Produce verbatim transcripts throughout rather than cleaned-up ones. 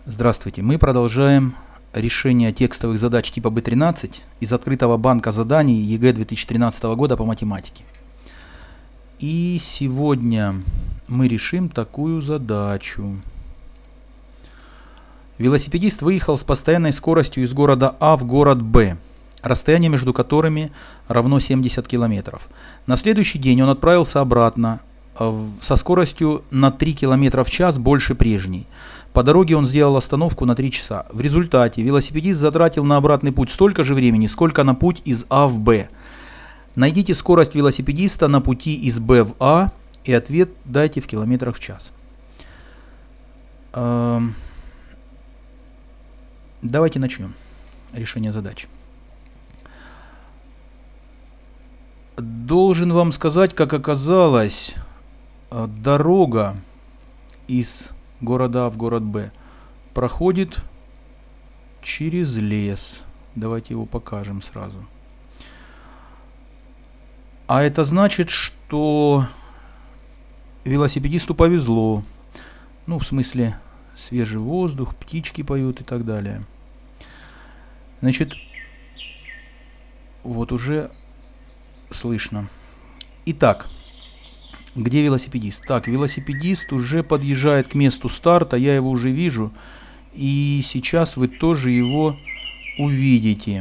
Здравствуйте. Мы продолжаем решение текстовых задач типа бэ тринадцать из открытого банка заданий ЕГЭ две тысячи тринадцатого года по математике. И сегодня мы решим такую задачу. Велосипедист выехал с постоянной скоростью из города А в город Б, расстояние между которыми равно семьдесят километров. На следующий день он отправился обратно со скоростью на три километра в час больше прежней. По дороге он сделал остановку на три часа. В результате велосипедист затратил на обратный путь столько же времени, сколько на путь из А в Б. Найдите скорость велосипедиста на пути из Б в А и ответ дайте в километрах в час. Давайте начнем решение задачи. Должен вам сказать, как оказалось, дорога из города А в город Б проходит через лес. Давайте его покажем сразу. А это значит, что велосипедисту повезло. Ну, в смысле, свежий воздух, птички поют и так далее. Значит, вот уже слышно. Итак, где велосипедист? Так, велосипедист уже подъезжает к месту старта, я его уже вижу. И сейчас вы тоже его увидите.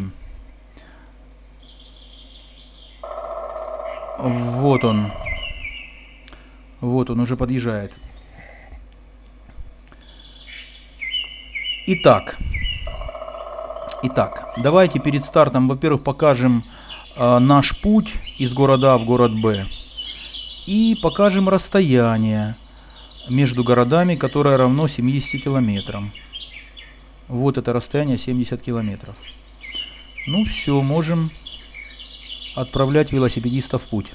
Вот он. Вот он уже подъезжает. Итак. Итак, давайте перед стартом, во-первых, покажем э, наш путь из города А в город Б. И покажем расстояние между городами, которое равно семидесяти километрам. Вот это расстояние семьдесят километров. Ну все, можем отправлять велосипедиста в путь.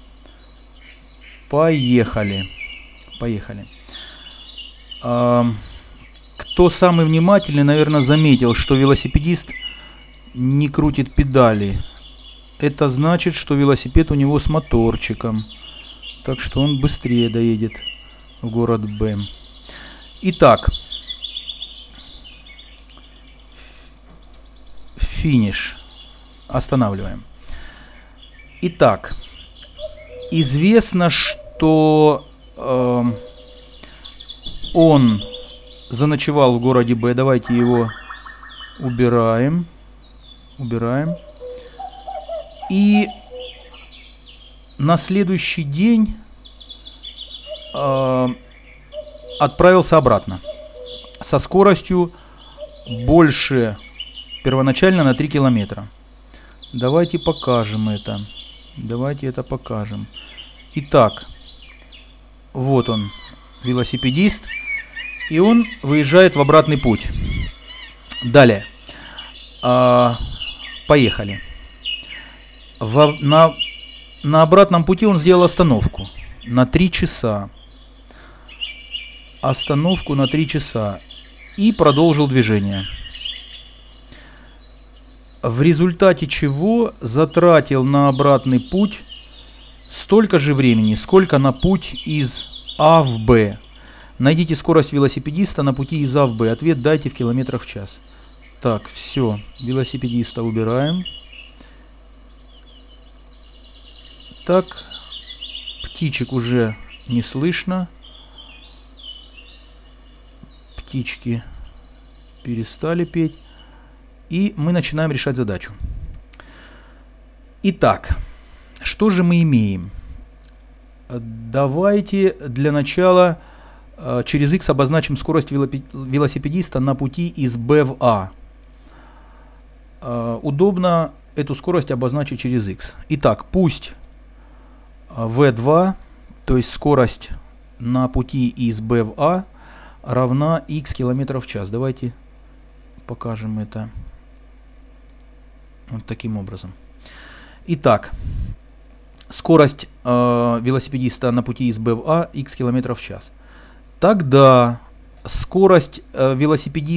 Поехали. Поехали. А, кто самый внимательный, наверное, заметил, что велосипедист не крутит педали. Это значит, что велосипед у него с моторчиком. Так что он быстрее доедет в город Б. Итак, финиш. Останавливаем. Итак, известно, что э, он заночевал в городе Б. Давайте его убираем. Убираем. И на следующий день э, отправился обратно со скоростью больше первоначально на три километра. Давайте покажем это. Давайте это покажем. Итак, вот он, велосипедист, и он выезжает в обратный путь. Далее. Э, поехали. Во, на На обратном пути он сделал остановку на три часа. Остановку на три часа. И продолжил движение. В результате чего затратил на обратный путь столько же времени, сколько на путь из А в Б. Найдите скорость велосипедиста на пути из А в Б. Ответ дайте в километрах в час. Так, все. Велосипедиста убираем. Так, птичек уже не слышно. Птички перестали петь. И мы начинаем решать задачу. Итак, что же мы имеем? Давайте для начала через х обозначим скорость велосипедиста на пути из Б в А. Удобно эту скорость обозначить через х. Итак, пусть вэ два, то есть скорость на пути из Б в А, равна х километров в час. Давайте покажем это вот таким образом. Итак, скорость э, велосипедиста на пути из Б в А х километров в час. Тогда скорость э,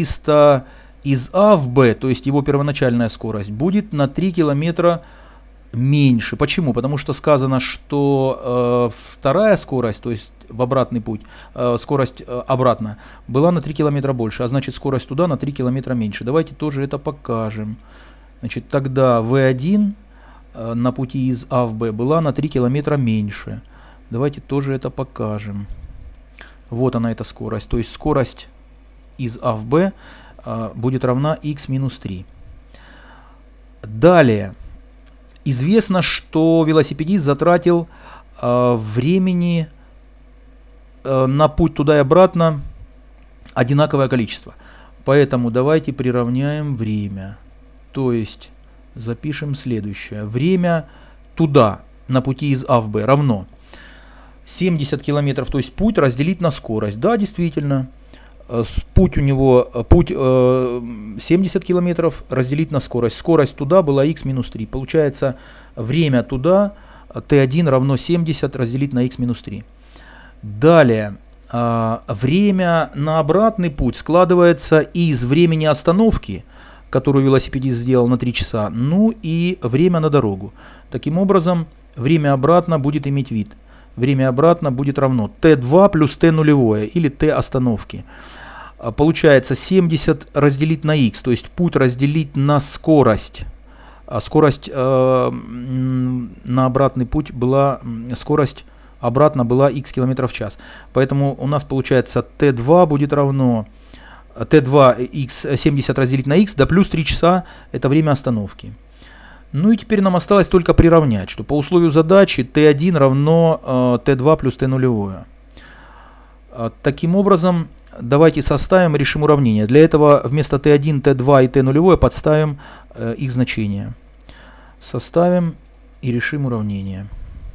велосипедиста из А в Б, то есть его первоначальная скорость, будет на три километра меньше. Почему? Потому что сказано, что э, вторая скорость, то есть в обратный путь, э, скорость э, обратно, была на три километра больше, а значит скорость туда на три километра меньше. Давайте тоже это покажем. Значит, тогда вэ один э, на пути из А в Б была на три километра меньше. Давайте тоже это покажем. Вот она, эта скорость. То есть скорость из А в Б э, будет равна х минус три. Далее. Известно, что велосипедист затратил э, времени э, на путь туда и обратно одинаковое количество. Поэтому давайте приравняем время. То есть запишем следующее. Время туда на пути из А в Б равно семьдесят километров, то есть путь разделить на скорость. Да, действительно. Путь у него путь э, семьдесят километров разделить на скорость. Скорость туда была х минус три. Получается время туда тэ один равно семьдесят разделить на х минус три. Далее э, время на обратный путь складывается из времени остановки, которую велосипедист сделал на три часа, ну и время на дорогу. Таким образом, время обратно будет иметь вид. Время обратно будет равно тэ два плюс t нулевое или t остановки. Получается семьдесят разделить на х, то есть путь разделить на скорость. А скорость э, на обратный путь была, скорость обратно была х км в час. Поэтому у нас получается тэ два будет равно тэ два х семьдесят разделить на х, да плюс три часа это время остановки. Ну и теперь нам осталось только приравнять, что по условию задачи тэ один равно э, тэ два плюс t нулевое. Э, таким образом, давайте составим и решим уравнение. Для этого вместо тэ один, тэ два и t нулевое подставим э, их значения. Составим и решим уравнение.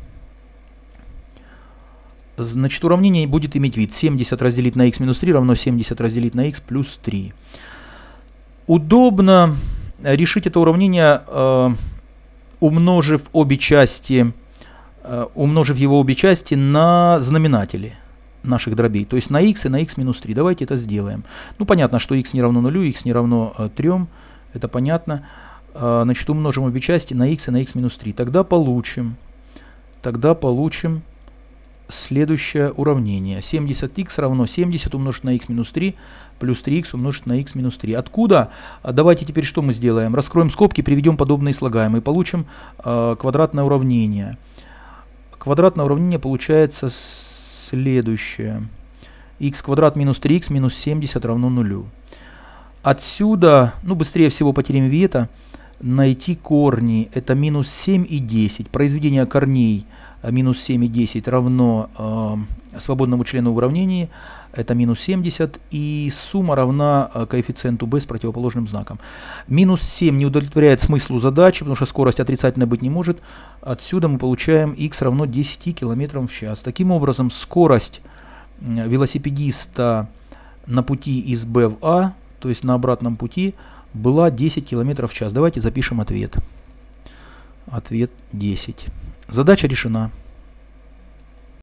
Значит, уравнение будет иметь вид семьдесят разделить на х минус три равно семьдесят разделить на х плюс три. Удобно решить это уравнение, э, умножив обе части, э, умножив его обе части на знаменатели наших дробей, то есть на х и на х минус три. Давайте это сделаем. Ну, понятно, что х не равно нулю, х не равно э, трем, это понятно. Э, значит, умножим обе части на х и на х минус три. Тогда получим, тогда получим следующее уравнение. семьдесят х равно семьдесят умножить на х минус три плюс три х умножить на х минус три. Откуда? Давайте теперь что мы сделаем? Раскроем скобки, приведем подобные слагаемые. Получим э, квадратное уравнение. Квадратное уравнение получается следующее. Х квадрат минус три х минус семьдесят равно нулю. Отсюда, ну быстрее всего по теореме Виета, найти корни. Это минус семь и десять. Произведение корней минус семь и десять равно э, свободному члену в уравнении, это минус семьдесят, и сумма равна э, коэффициенту b с противоположным знаком. Минус семь не удовлетворяет смыслу задачи, потому что скорость отрицательной быть не может. Отсюда мы получаем х равно десяти километрам в час. Таким образом, скорость велосипедиста на пути из b в a, то есть на обратном пути, была десять километров в час. Давайте запишем ответ. Ответ десять. Задача решена.